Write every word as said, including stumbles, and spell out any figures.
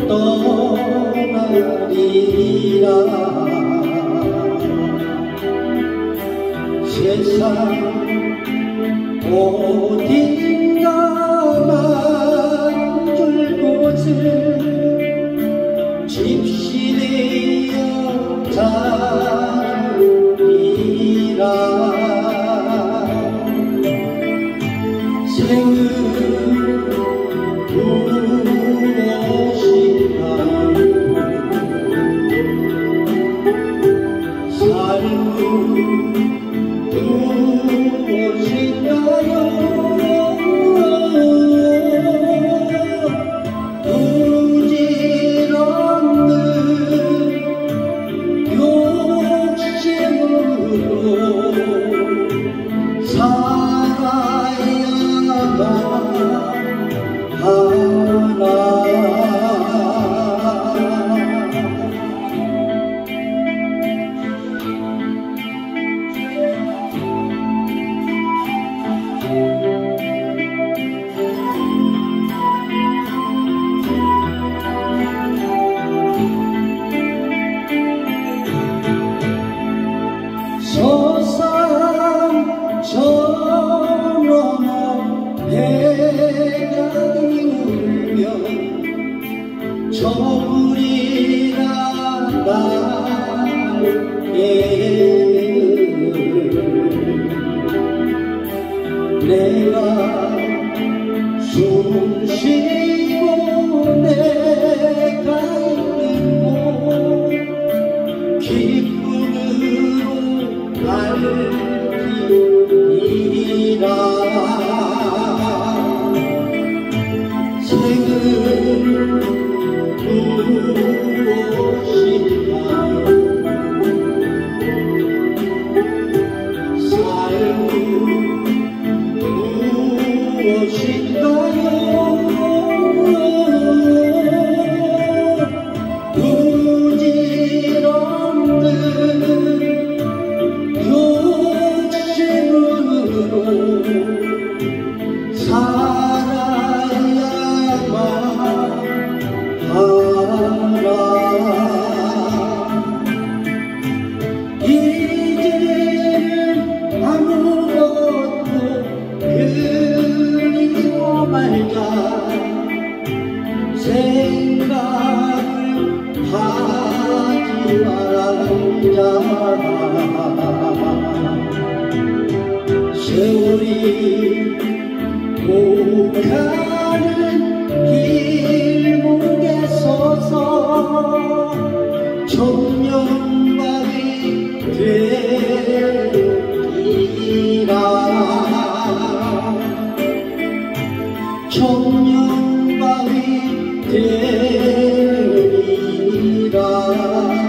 떠나리라. 세상 어딘가 만줄 곳을 집시되어 자주리라. 생은 무엇인가요? 삶은 무엇인가요? 부질없는 욕심으로 살아야만 하나. 서산 저 너머 해강이 울면 저물이라 나에게 내가 숨 쉬고 내가 있는 곳 기쁨으로 밝히리라. 생은 무엇인가요? 삶은 무엇인가요? 부질없는 욕심으로 살아야만 하라. 이제는 아무것도 그리워 말자. 생각을 하지 말자. 세월이 오가는 길목에 서서 청년바위 되리라. 청년바위 되리라.